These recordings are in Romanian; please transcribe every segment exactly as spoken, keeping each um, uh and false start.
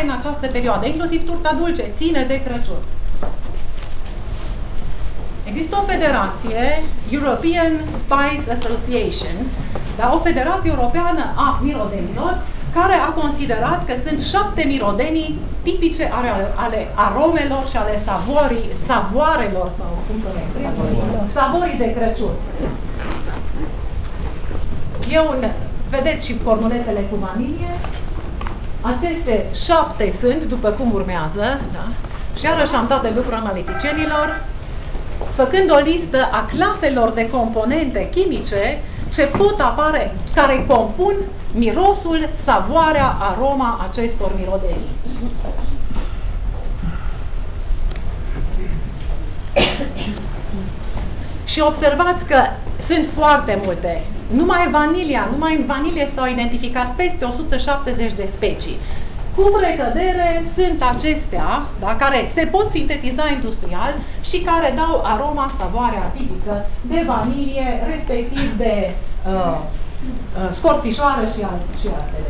în această perioadă, inclusiv turta dulce, ține de Crăciun. Există o federație, European Spice Association, da, o federație europeană a mirodenilor, care a considerat că sunt șapte mirodenii tipice ale, ale aromelor și ale savorii, savoarelor, sau cum să le savorii de Crăciun. E un, vedeți și cornuletele cu vanilie. Aceste șapte sunt, după cum urmează, da? Și iarăși am dat de lucru analiticienilor, făcând o listă a claselor de componente chimice ce pot apare, care compun mirosul, savoarea, aroma acestor mirodeni. Și observați că sunt foarte multe. Numai vanilia, numai în vanilie s-au identificat peste o sută șaptezeci de specii. Cu precădere sunt acestea, da, care se pot sintetiza industrial și care dau aroma, savoarea tipică de vanilie, respectiv de uh, uh, scorțișoară și, al, și altele.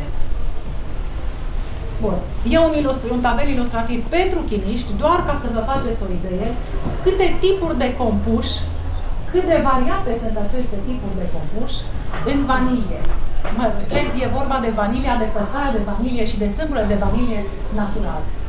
Bun. E un, ilustru, un tabel ilustrativ pentru chimiști, doar ca să vă faceți o idee câte tipuri de compuși, cât de variate sunt aceste tipuri de compuși în vanilie. Mă, e vorba de vanilia de făcare de vanilie și de sâmbure de vanilie natural.